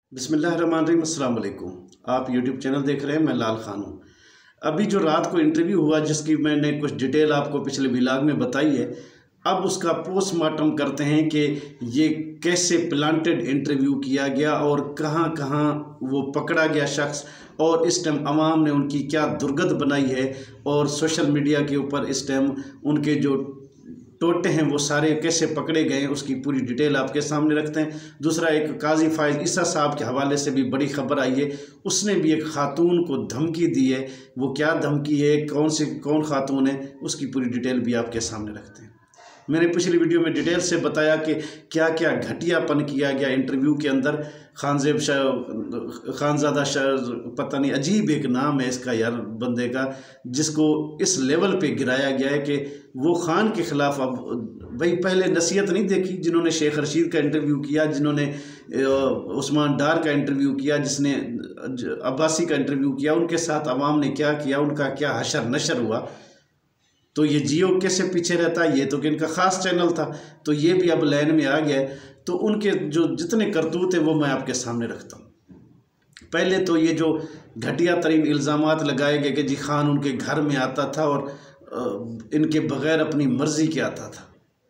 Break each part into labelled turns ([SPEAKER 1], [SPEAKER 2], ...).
[SPEAKER 1] बिस्मिल्लाहिर्रहमानिर्रहीम, अस्सलाम वालेकुम। आप यूट्यूब चैनल देख रहे हैं, मैं लाल खान हूँ। अभी जो रात को इंटरव्यू हुआ जिसकी मैंने कुछ डिटेल आपको पिछले व्लॉग में बताई है, अब उसका पोस्टमार्टम करते हैं कि ये कैसे प्लांटेड इंटरव्यू किया गया और कहाँ कहाँ वो पकड़ा गया शख्स, और इस टाइम अवाम ने उनकी क्या दुर्गत बनाई है, और सोशल मीडिया के ऊपर इस टाइम उनके जो टोटे हैं वो सारे कैसे पकड़े गए, उसकी पूरी डिटेल आपके सामने रखते हैं। दूसरा, एक काजी फायज ईसा साहब के हवाले से भी बड़ी खबर आई है, उसने भी एक खातून को धमकी दी है। वो क्या धमकी है, कौन खातून है, उसकी पूरी डिटेल भी आपके सामने रखते हैं। मैंने पिछली वीडियो में डिटेल से बताया कि क्या क्या घटियापन किया गया इंटरव्यू के अंदर। खानज़ादा शाह, पता नहीं अजीब एक नाम है इसका यार बंदे का, जिसको इस लेवल पे गिराया गया है कि वो खान के ख़िलाफ़ अब भाई पहले नसीहत नहीं देखी। जिन्होंने शेख रशीद का इंटरव्यू किया, जिन्होंने उस्मान डार का इंटरव्यू किया, जिसने अब्बासी का इंटरव्यू किया, उनके साथ अवाम ने क्या किया, उनका क्या हशर नशर हुआ। तो ये जियो कैसे पीछे रहता है, ये तो कि इनका ख़ास चैनल था, तो ये भी अब लाइन में आ गया है। तो उनके जो जितने करतूत हैं वो मैं आपके सामने रखता हूँ। पहले तो ये जो घटिया तरीन इल्ज़ामात लगाए गए कि जी खान उनके घर में आता था और इनके बग़ैर अपनी मर्ज़ी के आता था।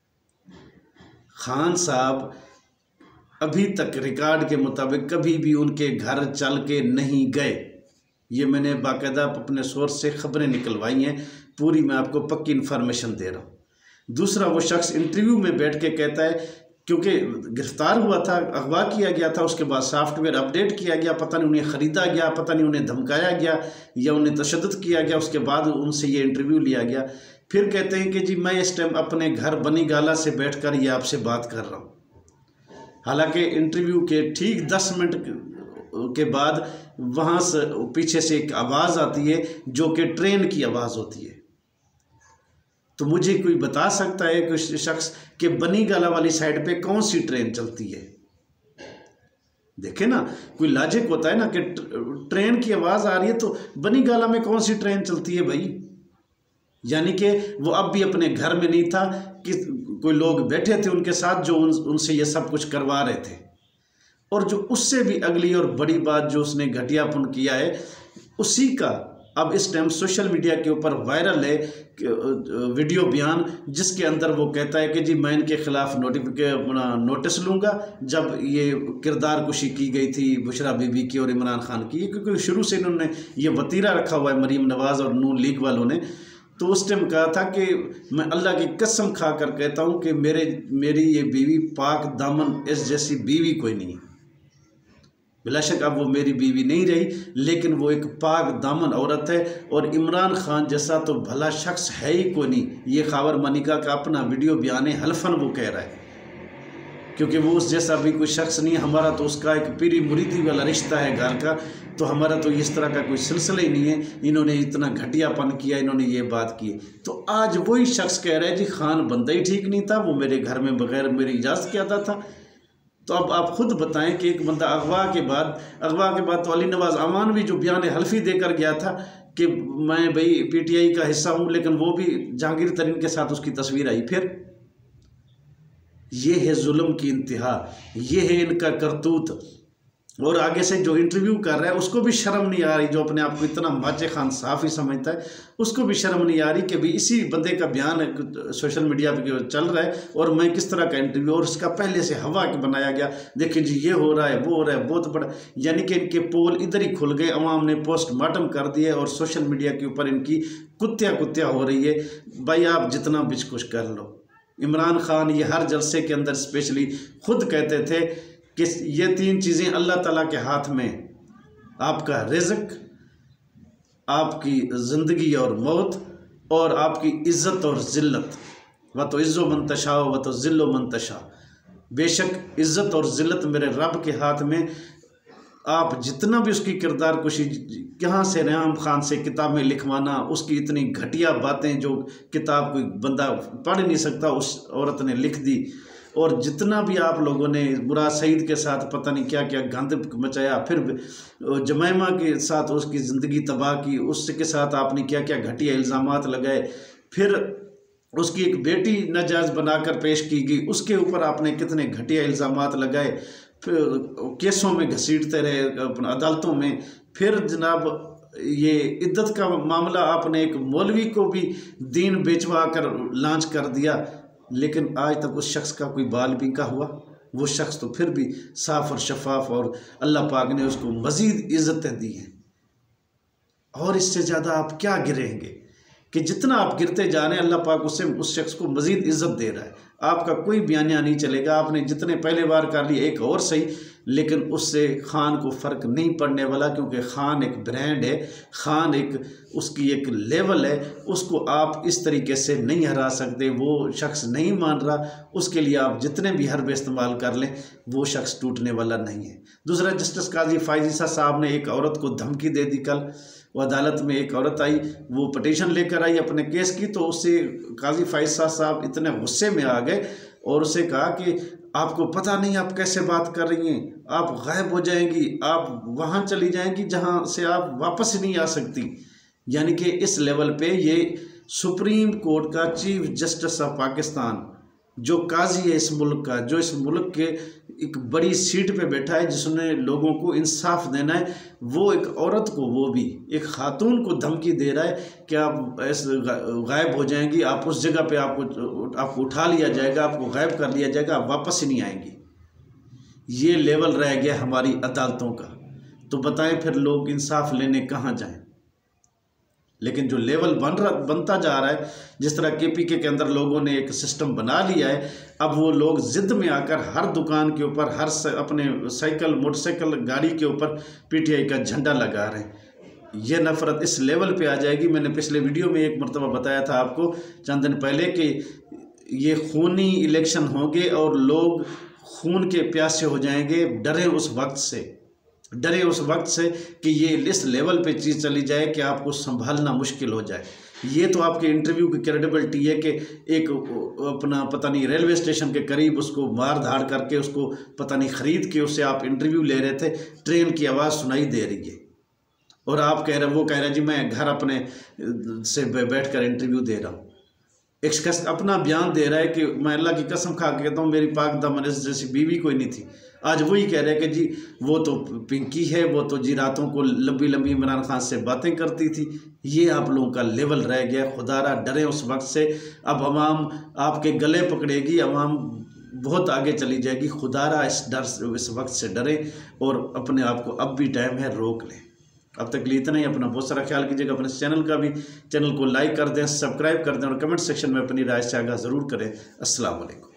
[SPEAKER 1] खान साहब अभी तक रिकॉर्ड के मुताबिक कभी भी उनके घर चल के नहीं गए। ये मैंने बाकायदा अपने सोर्स से ख़बरें निकलवाई हैं, पूरी मैं आपको पक्की इन्फॉर्मेशन दे रहा हूँ। दूसरा, वो शख्स इंटरव्यू में बैठ के कहता है, क्योंकि गिरफ़्तार हुआ था, अगवा किया गया था, उसके बाद सॉफ्टवेयर अपडेट किया गया, पता नहीं उन्हें ख़रीदा गया, पता नहीं उन्हें धमकाया गया या उन्हें तशद्दुद किया गया, उसके बाद उनसे ये इंटरव्यू लिया गया। फिर कहते हैं कि जी मैं इस टाइम अपने घर बनी गाला से बैठ कर ये आपसे बात कर रहा हूँ। हालांकि इंटरव्यू के ठीक 10 मिनट के बाद वहाँ से पीछे से एक आवाज़ आती है जो कि ट्रेन की आवाज़ होती है। तो मुझे कोई बता सकता है कि शख्स के बनी गाला वाली साइड पे कौन सी ट्रेन चलती है? देखे ना, कोई लॉजिक होता है ना कि ट्रेन की आवाज़ आ रही है तो बनी गाला में कौन सी ट्रेन चलती है भाई? यानी कि वो अब भी अपने घर में नहीं था कि कोई लोग बैठे थे उनके साथ जो उनसे ये सब कुछ करवा रहे थे। और जो उससे भी अगली और बड़ी बात जो उसने घटियापन किया है, उसी का अब इस टाइम सोशल मीडिया के ऊपर वायरल है वीडियो बयान, जिसके अंदर वो कहता है कि जी मैं इनके ख़िलाफ़ नोटिस लूँगा। जब ये किरदार कुशी की गई थी बुशरा बीबी की और इमरान खान की, क्योंकि शुरू से इन्होंने ये वतीरा रखा हुआ है मरीम नवाज़ और नून लीग वालों ने, तो उस टाइम कहा था कि मैं अल्लाह की कसम खा कर कहता हूँ कि मेरी ये बीवी पाक दामन, इस जैसी बीवी कोई नहीं है। बिलाशक अब वो मेरी बीवी नहीं रही, लेकिन वो एक पाक दामन औरत है, और इमरान खान जैसा तो भला शख्स है ही कोई नहीं। ये खावर मनिका का अपना वीडियो बयान है, हल्फन वो कह रहा है, क्योंकि वो उस जैसा भी कोई शख्स नहीं है। हमारा तो उसका एक पीरी मुरीदी वाला रिश्ता है घर का, तो हमारा तो इस तरह का कोई सिलसिला ही नहीं है। इन्होंने इतना घटियापन किया, इन्होंने ये बात की, तो आज वही शख्स कह रहे हैं जी खान बंदा ही ठीक नहीं था, वो मेरे घर में बगैर मेरी इजाज़त के आता था। तो अब आप खुद बताएं कि एक बंदा अगवा के बाद तो अली नवाज़ अमान भी जो बयान हल्फी देकर गया था कि मैं भाई पीटीआई का हिस्सा हूँ, लेकिन वो भी जहांगीर तरीन के साथ उसकी तस्वीर आई। फिर ये है जुल्म की इंतहा, ये है इनका करतूत। और आगे से जो इंटरव्यू कर रहा है उसको भी शर्म नहीं आ रही, जो अपने आप को इतना माचे खान साफ ही समझता है, उसको भी शर्म नहीं आ रही कि भाई इसी बंदे का बयान सोशल मीडिया पे चल रहा है और मैं किस तरह का इंटरव्यू, और उसका पहले से हवा के बनाया गया, देखिए जी ये हो रहा है वो हो रहा है, बहुत बड़ा। यानी कि इनके पोल इधर ही खुल गए, अवाम ने पोस्टमार्टम कर दिया और सोशल मीडिया के ऊपर इनकी कुत्तिया हो रही है। भाई आप जितना बिचकुश कर लो, इमरान खान ये हर जलसे के अंदर स्पेशली खुद कहते थे कि ये 3 चीज़ें अल्लाह ताला के हाथ में, आपका रिज़्क, आपकी ज़िंदगी और मौत, और आपकी इज़्ज़त और ज़िल्लत। व तो इज़्ज़ो मंतशा व तो ज़िल्लो मंतशा। बेशक इज़्ज़त और ज़िल्लत मेरे रब के हाथ में। आप जितना भी उसकी किरदार कुशी, यहाँ से रेहाम खान से किताबें लिखवाना, उसकी इतनी घटिया बातें जो किताब कोई बंदा पढ़ नहीं सकता उस औरत ने लिख दी, और जितना भी आप लोगों ने मुराद सईद के साथ पता नहीं क्या क्या गंद मचाया, फिर जमैमा के साथ उसकी ज़िंदगी तबाह की, उसके साथ आपने क्या क्या घटिया इल्ज़ामात लगाए, फिर उसकी एक बेटी नाजायज़ बनाकर पेश की गई, उसके ऊपर आपने कितने घटिया इल्ज़ामात लगाए, केसों में घसीटते रहे अपने अदालतों में। फिर जनाब ये इद्दत का मामला आपने एक मौलवी को भी दीन बेचवा कर लॉन्च कर दिया, लेकिन आज तक उस शख्स का कोई बाल भी का हुआ। वो शख्स तो फिर भी साफ और शफाफ, और अल्लाह पाक ने उसको मज़ीद इज़्ज़तें दी हैं। और इससे ज़्यादा आप क्या गिरेंगे कि जितना आप गिरते जा रहे हैं अल्लाह पाक उससे उस शख्स को मज़ीद इज़्ज़त दे रहा है। आपका कोई बयानिया नहीं चलेगा, आपने जितने पहले बार कर लिए एक और सही, लेकिन उससे खान को फ़र्क नहीं पड़ने वाला, क्योंकि खान एक ब्रांड है, खान एक उसकी एक लेवल है, उसको आप इस तरीके से नहीं हरा सकते। वो शख्स नहीं मान रहा, उसके लिए आप जितने भी हरबे इस्तेमाल कर लें वो शख्स टूटने वाला नहीं है। दूसरा, जस्टिस काजी फायजीसा साहब ने एक औरत को धमकी दे दी। कल वो अदालत में एक औरत आई, वो पटिशन लेकर आई अपने केस की, तो उससे काजी फायजीसा साहब इतने गुस्से में आ गए और उसे कहा कि आपको पता नहीं आप कैसे बात कर रही हैं, आप गायब हो जाएंगी, आप वहाँ चली जाएंगी जहाँ से आप वापस ही नहीं आ सकती। यानी कि इस लेवल पे ये सुप्रीम कोर्ट का चीफ जस्टिस ऑफ पाकिस्तान, जो काजी है इस मुल्क का, जो इस मुल्क के एक बड़ी सीट पे बैठा है, जिसने लोगों को इंसाफ देना है, वो एक औरत को, वो भी एक खातून को धमकी दे रहा है कि आप ऐसे गायब हो जाएंगी, आप उस जगह पे आपको उठा लिया जाएगा, आपको गायब कर लिया जाएगा, आप वापस ही नहीं आएंगी। ये लेवल रह गया हमारी अदालतों का। तो बताएं फिर लोग इंसाफ लेने कहाँ जाएं। लेकिन जो लेवल बनता जा रहा है, जिस तरह KPK के अंदर लोगों ने एक सिस्टम बना लिया है, अब वो लोग ज़िद में आकर हर दुकान के ऊपर, हर अपने साइकिल मोटरसाइकिल गाड़ी के ऊपर PTI का झंडा लगा रहे हैं। ये नफ़रत इस लेवल पे आ जाएगी। मैंने पिछले वीडियो में एक मरतबा बताया था आपको चंद दिन पहले कि ये खूनी इलेक्शन होंगे और लोग खून के प्यासे हो जाएंगे। डरे उस वक्त से कि ये इस लेवल पे चीज़ चली जाए कि आपको संभालना मुश्किल हो जाए। ये तो आपके इंटरव्यू की क्रेडिबिलिटी है कि एक अपना पता नहीं रेलवे स्टेशन के करीब उसको मार धाड़ करके, उसको पता नहीं ख़रीद के उससे आप इंटरव्यू ले रहे थे, ट्रेन की आवाज़ सुनाई दे रही है और आप कह रहे, वो कह रहे जी मैं घर अपने से बैठ कर इंटरव्यू दे रहा हूँ। एक शख्स अपना बयान दे रहा है कि मैं अल्लाह की कसम खा के कहता हूँ मेरी पाक दामन जैसी बीवी कोई नहीं थी। आज वही कह रहे हैं कि जी वो तो पिंकी है, वो तो जी रातों को लंबी लंबी इमरान खान से बातें करती थी। ये आप लोगों का लेवल रह गया। खुदारा डरे उस वक्त से। अब अवाम आपके गले पकड़ेगी, अवाम बहुत आगे चली जाएगी। खुदारा इस वक्त से डरे और अपने आप को अब भी टाइम है रोक लें। अब तक लिए इतना ही। अपना बहुत सारा ख्याल कीजिएगा। अपने चैनल को लाइक कर दें, सब्सक्राइब कर दें और कमेंट सेक्शन में अपनी राय साझा ज़रूर करें। अस्सलाम वालेकुम।